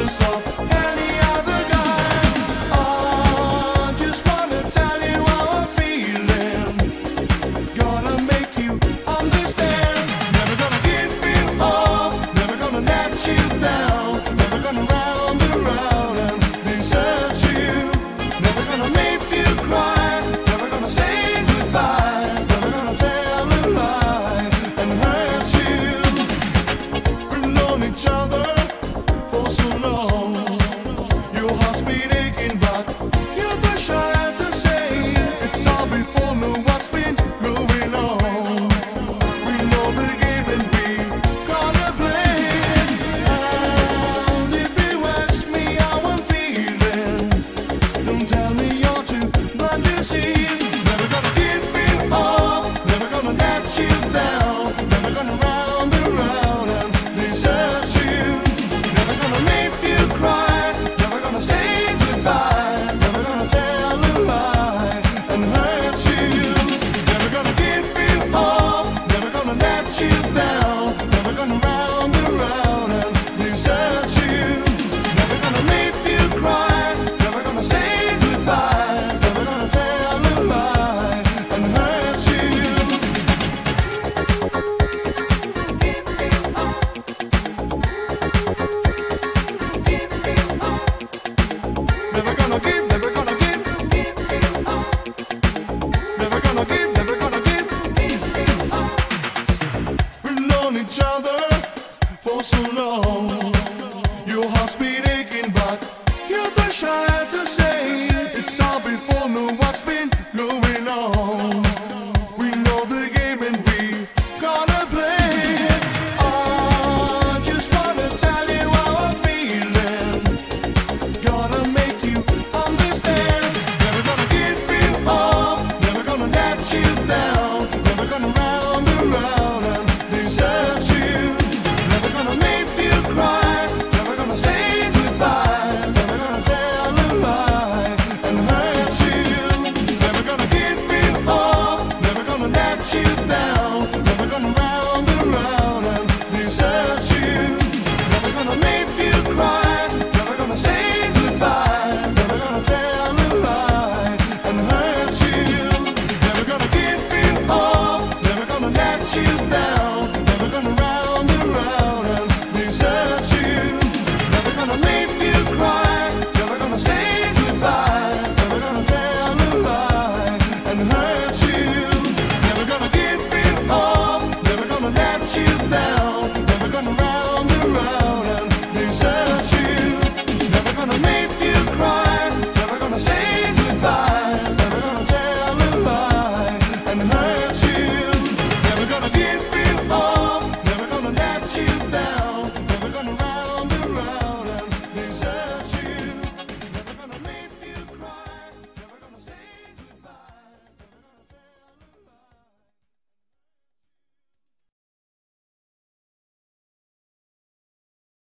jealous of any other guy. I just wanna tell you how I'm feeling. Gotta make you understand. Never gonna give you up, never gonna let you down, never gonna round around and desert you, never gonna make you cry, never gonna say goodbye, never gonna tell a lie and hurt you. We've known each other for so long, your heart's been aching, but you're too shy to say it's all before. Know what's been going on. We know the game and we gotta play it. And if you ask me how I'm feeling, don't tell me you're too blind to see. Never gonna give you up, never gonna let you down, never gonna round around and desert you, never gonna make you cry, never gonna say goodbye, never gonna tell a lie and hurt you, never gonna give you up, never gonna let you down, never gonna round around and desert you, never gonna make you cry, never gonna say goodbye, never gonna tell a lie and hurt you. Never gonna give, never gonna give, never gonna give, never gonna give. We've known each other for so long, your heart's been aching, but you're too shy